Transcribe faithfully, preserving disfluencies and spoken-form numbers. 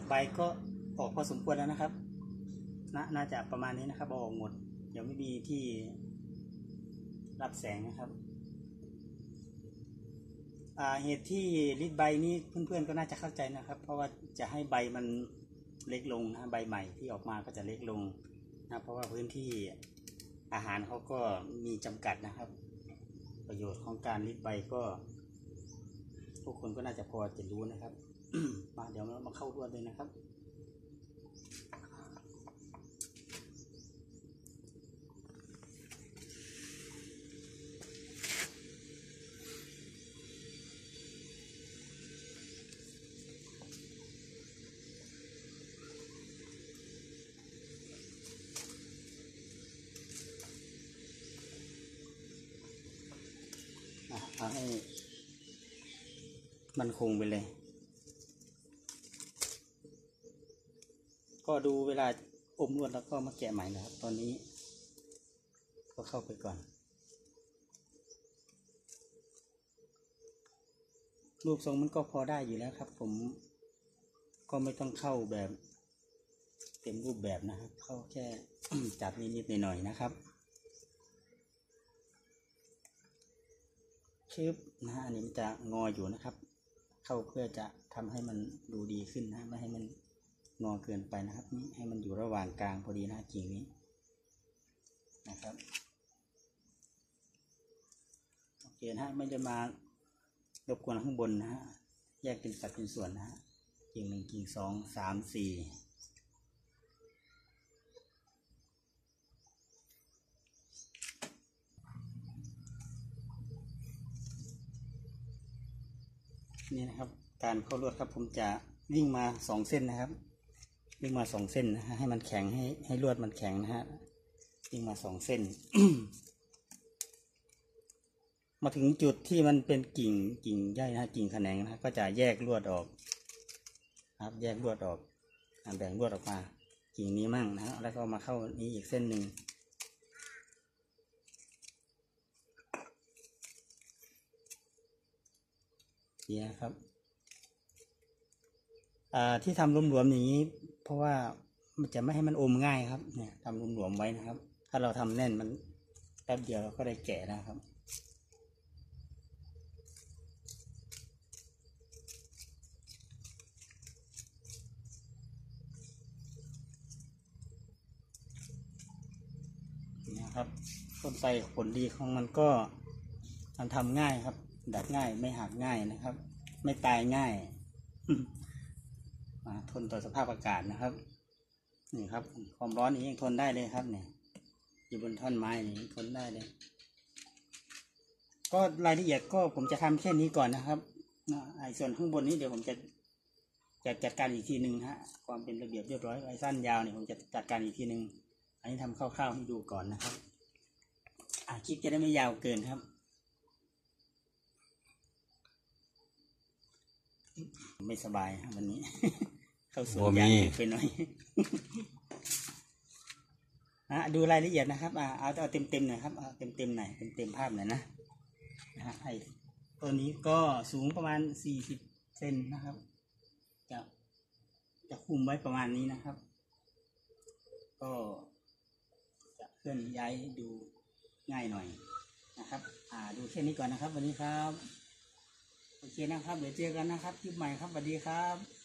ใบก็ออกพอสมควรแล้วนะครับนน่าจะประมาณนี้นะครับออกหมดเดี๋ยวไม่มีที่รับแสงนะครับเหตุที่รีดใบนี้เพื่อนๆก็น่าจะเข้าใจนะครับเพราะว่าจะให้ใบมันเล็กลงนะใบใหม่ที่ออกมาก็จะเล็กลงนะเพราะว่าพื้นที่อาหารเขาก็มีจำกัดนะครับประโยชน์ของการรีดใบก็ทุกคนก็น่าจะพอจะรู้นะครับ มาเดี๋ยวเรามาเข้ารวดเลยนะครับเอาให้มันคงไปเลยก็ดูเวลาอมนวดแล้วก็มาแกะใหม่นะครับตอนนี้ก็เข้าไปก่อนรูปทรงมันก็พอได้อยู่แล้วครับผมก็ไม่ต้องเข้าแบบเต็มรูปแบบนะครับเข้าแค่ จับนิดๆหน่อยๆนะครับชืบนะฮะอันนี้มันจะงออยู่นะครับเข้าเพื่อจะทำให้มันดูดีขึ้นนะไม่ให้มันงอเกินไปนะครับนี่ให้มันอยู่ระหว่างกลางพอดีนะกิ่งนี้นะครับโอเคนะฮะไม่จะมารบกวนข้างบนนะฮะแยกเป็นสัดเป็นส่วนนะฮะกิ่งหนึ่งกิ่งสองสามสี่นี่นะครับการเข้าลวดครับผมจะวิ่งมาสองเส้นนะครับวิ่งมาสองเส้นนะฮะให้มันแข็งให้ให้ลวดมันแข็งนะฮะวิ่งมาสองเส้น มาถึงจุดที่มันเป็นกิ่งกิ่งใหญ่นะกิ่งแขนงนะก็จะแยกลวดออกครับแยกลวดออกแบ่งลวดออกมากิ่งนี้มั่งนะฮะแล้วก็มาเข้านี้อีกเส้นหนึ่งนี่นะครับที่ทำรวมๆอย่างนี้เพราะว่ามันจะไม่ให้มันอมง่ายครับเนี่ยทำรวมๆไว้นะครับถ้าเราทำแน่นมันแป๊บเดียวเราก็ได้แกะนะครับนี่ครับต้นไทรผลดีของมันก็มันทำง่ายครับดัดง่ายไม่หักง่ายนะครับไม่ตายง่าย ทนต่อสภาพอากาศนะครับนี่ครับความร้อนนี้ยังทนได้เลยครับเนี่ยอยู่บนท่อนไม้นี่ทนได้เลยก็รายละเอียดก็ผมจะทำแค่นี้ก่อนนะครับไอ้ส่วนข้างบนนี้เดี๋ยวผมจะจะจัดการอีกทีหนึ่งฮะความเป็นระเบียบเรียบร้อยไอ้สั้นยาวเนี่ยผมจะจัดการอีกทีหนึ่งอันนี้ทำคร่าวๆให้ดูก่อนนะครับอ่ะคลิปจะได้ไม่ยาวเกินครับไม่สบายวันนี้ เข้าสู่ยางไปหน่อย นะดูรายละเอียดนะครับอ่าเอาเอาเต็มเต็มหน่อยครับเอาเต็มเต็มหน่อยเต็มเต็มภาพหน่อยนะนะฮะไอ้ตัวนี้ก็สูงประมาณสี่สิบเซนนะครับจะจะคุมไว้ประมาณนี้นะครับก็จะเคลื่อนย้ายดูง่ายหน่อยนะครับอ่าดูแค่นี้ก่อนนะครับวันนี้ครับโอเคนะครับเดี๋ยวเจอกันนะครับคลิปใหม่ครับสวัสดีครับ